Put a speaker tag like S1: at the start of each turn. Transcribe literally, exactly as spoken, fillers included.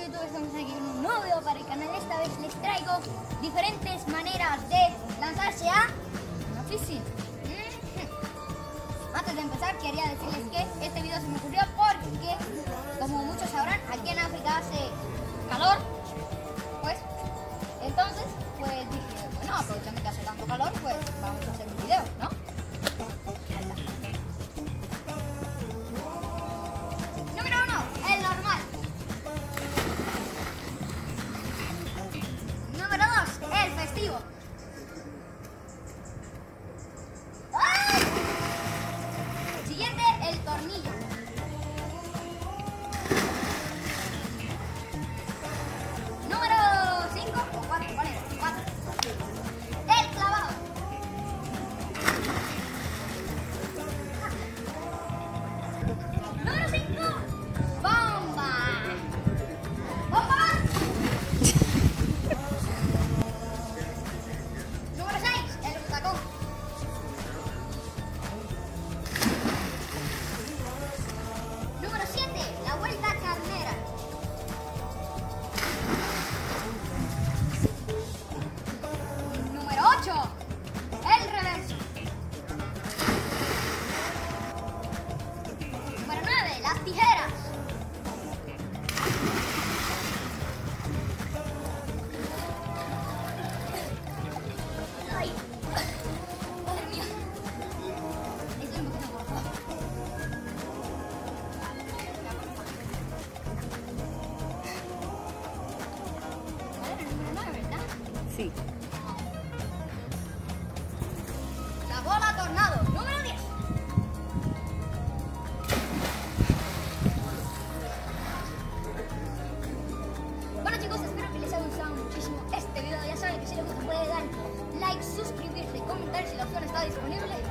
S1: YouTube, estamos aquí con un nuevo video para el canal. Esta vez les traigo diferentes maneras de lanzarse a una piscina. Antes de empezar quería decirles que este video se me ocurrió porque, como muchos sabrán, aquí en África hace calor. Pues, entonces, pues dije, bueno, aprovechando que hace tanto calor, pues vamos a hacer un video, ¿no? Número uno, el normal. Número dos, el festivo. ¡Ay! Siguiente, el tornillo. Número cinco o cuatro, ¿cuál es? cuatro. El clavado. Número cinco, bomba. ¡Bomba! Número seis, el butacón. Número siete, la vuelta carnera. Número ocho, el reverso. Número nueve, las tijeras. Ay, madre mía. Estoy un poquito corto. Vale, el número nueve, ¿verdad?
S2: Sí.
S1: La bola tornado, número diez. Bueno chicos, espero que les haya gustado muchísimo este video. Ya saben que si les gusta pueden dar like, suscribirse, comentar si la opción está disponible.